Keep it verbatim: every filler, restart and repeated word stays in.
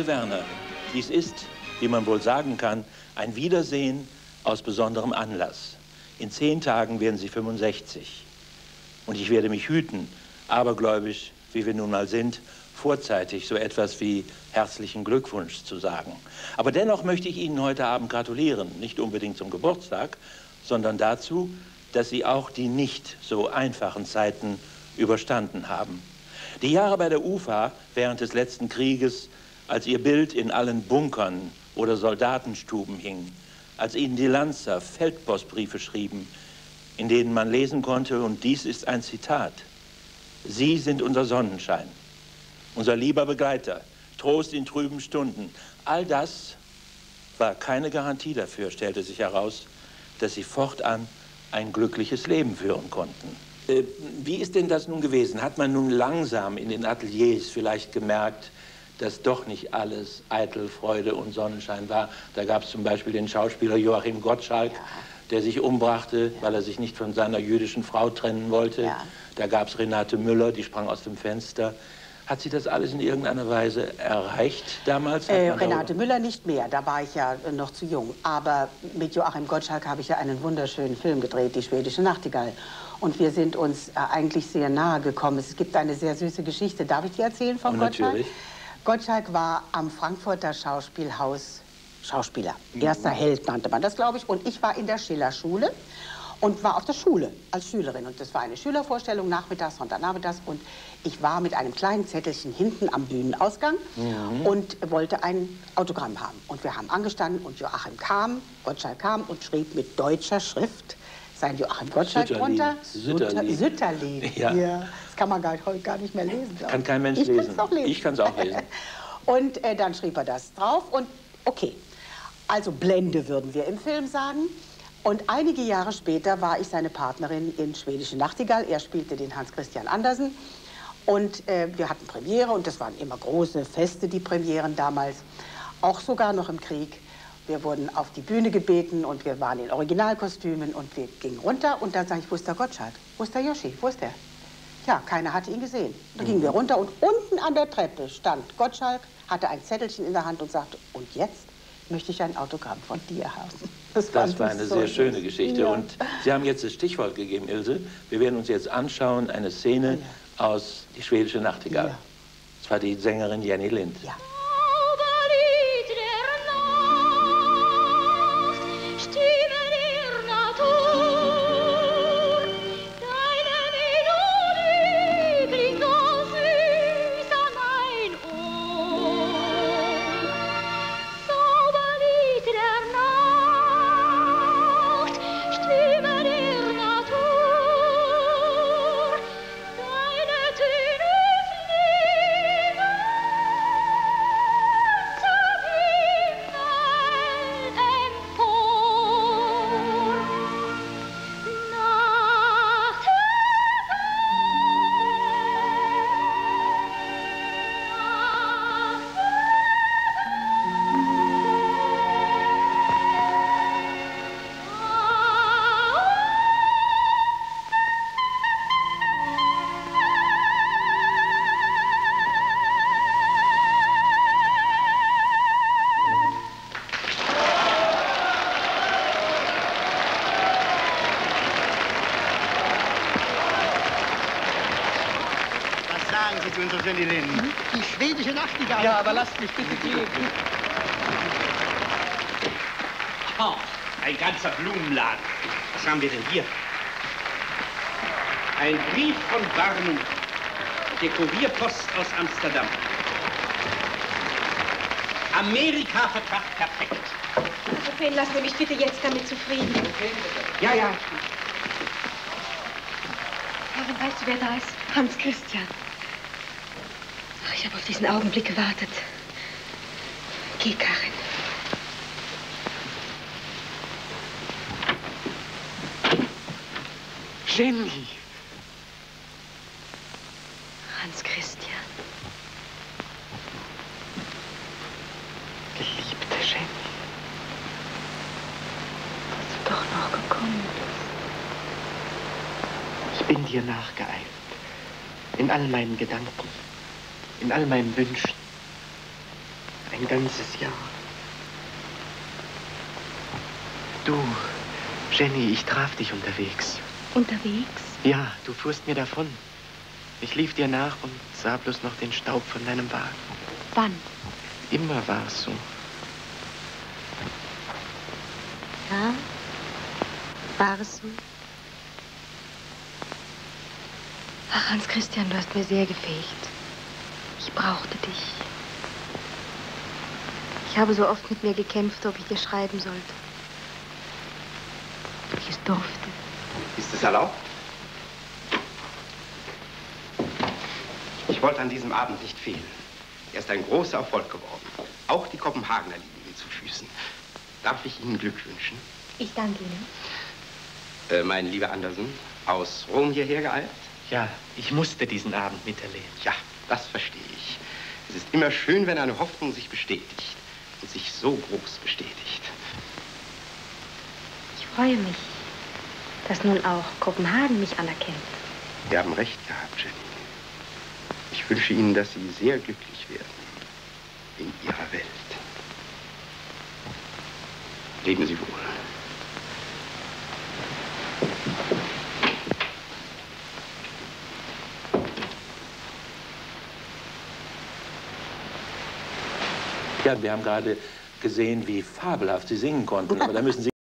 Ilse Werner, dies ist, wie man wohl sagen kann, ein Wiedersehen aus besonderem Anlass. In zehn Tagen werden Sie fünfundsechzig. Und ich werde mich hüten, abergläubisch, wie wir nun mal sind, vorzeitig so etwas wie herzlichen Glückwunsch zu sagen. Aber dennoch möchte ich Ihnen heute Abend gratulieren, nicht unbedingt zum Geburtstag, sondern dazu, dass Sie auch die nicht so einfachen Zeiten überstanden haben. Die Jahre bei der U F A während des letzten Krieges, als Ihr Bild in allen Bunkern oder Soldatenstuben hing, als Ihnen die Lanzer Feldpostbriefe schrieben, in denen man lesen konnte, und dies ist ein Zitat: Sie sind unser Sonnenschein, unser lieber Begleiter, Trost in trüben Stunden. All das war keine Garantie dafür, stellte sich heraus, dass Sie fortan ein glückliches Leben führen konnten. Äh, wie ist denn das nun gewesen? Hat man nun langsam in den Ateliers vielleicht gemerkt, dass doch nicht alles eitel Freude und Sonnenschein war? Da gab es zum Beispiel den Schauspieler Joachim Gottschalk, ja, der sich umbrachte, ja, weil er sich nicht von seiner jüdischen Frau trennen wollte. Ja. Da gab es Renate Müller, die sprang aus dem Fenster. Hat Sie das alles in irgendeiner Weise erreicht damals? Äh, Renate Müller nicht mehr, da war ich ja noch zu jung. Aber mit Joachim Gottschalk habe ich ja einen wunderschönen Film gedreht, Die schwedische Nachtigall. Und wir sind uns äh, eigentlich sehr nahe gekommen. Es gibt eine sehr süße Geschichte. Darf ich die erzählen von oh, Gottschalk? Natürlich. Gottschalk war am Frankfurter Schauspielhaus Schauspieler. Erster mhm. Held nannte man das, glaube ich. Und ich war in der Schillerschule und war auf der Schule als Schülerin. Und das war eine Schülervorstellung, nachmittags, Sonntagnachmittags. Und ich war mit einem kleinen Zettelchen hinten am Bühnenausgang mhm. und wollte ein Autogramm haben. Und wir haben angestanden und Joachim kam, Gottschalk kam und schrieb mit deutscher Schrift sein Joachim Gottschalk Sütterlin. drunter. Sütterlin. Sütterlin. Ja. Ja. Das kann man gar, heute gar nicht mehr lesen. Kann kein Mensch ich lesen. Auch lesen. Ich kann es auch lesen. Und äh, dann schrieb er das drauf und okay. Also Blende würden wir im Film sagen. Und einige Jahre später war ich seine Partnerin in Schwedische Nachtigall. Er spielte den Hans Christian Andersen. Und äh, wir hatten Premiere und das waren immer große Feste, die Premieren damals. Auch sogar noch im Krieg. Wir wurden auf die Bühne gebeten und wir waren in Originalkostümen und wir gingen runter. Und dann sage ich, wo ist der Gottschalk? Wo ist der Yoshi? Wo ist der? Ja, keiner hatte ihn gesehen. Da mhm. gingen wir runter und unten an der Treppe stand Gottschalk, hatte ein Zettelchen in der Hand und sagte, und jetzt möchte ich ein Autogramm von dir haben. Das, das war eine so sehr schöne Geschichte. Ja. Und Sie haben jetzt das Stichwort gegeben, Ilse. Wir werden uns jetzt anschauen, eine Szene ja. aus Die schwedische Nachtigall. Ja. Das war die Sängerin Jenny Lind. Ja. Die schwedische Nachtigall. Ja, aber lasst mich bitte gehen. Oh, ein ganzer Blumenladen. Was haben wir denn hier? Ein Brief von Warnung. Der Kurierpost aus Amsterdam. Amerika-Vertrag perfekt. Insofern lassen Sie mich bitte jetzt damit zufrieden. Ja, ja. Karin, weißt du, wer da ist? Hans Christian. Ich habe auf diesen Augenblick gewartet. Geh, Karin. Jenny. Hans Christian. Geliebte Jenny. Dass du doch noch gekommen bist. Ich bin dir nachgeeilt. In all meinen Gedanken. In all meinen Wünschen. Ein ganzes Jahr. Du, Jenny, ich traf dich unterwegs. Unterwegs? Ja, du fuhrst mir davon. Ich lief dir nach und sah bloß noch den Staub von deinem Wagen. Wann? Immer war es so. Ja, war es so? Ach, Hans Christian, du hast mir sehr gefehlt. Ich brauchte dich. Ich habe so oft mit mir gekämpft, ob ich dir schreiben sollte. Ob ich es durfte. Ist es erlaubt? Ich wollte an diesem Abend nicht fehlen. Er ist ein großer Erfolg geworden. Auch die Kopenhagener liegen ihm zu Füßen. Darf ich Ihnen Glück wünschen? Ich danke Ihnen. Äh, mein lieber Andersen, aus Rom hierher geeilt? Ja, ich musste diesen Abend miterleben. Ja, das verstehe ich. Es ist immer schön, wenn eine Hoffnung sich bestätigt und sich so groß bestätigt. Ich freue mich, dass nun auch Kopenhagen mich anerkennt. Sie haben recht gehabt, Jenny. Ich wünsche Ihnen, dass Sie sehr glücklich werden in Ihrer Welt. Leben Sie wohl. Ja, wir haben gerade gesehen, wie fabelhaft Sie singen konnten, aber da müssen Sie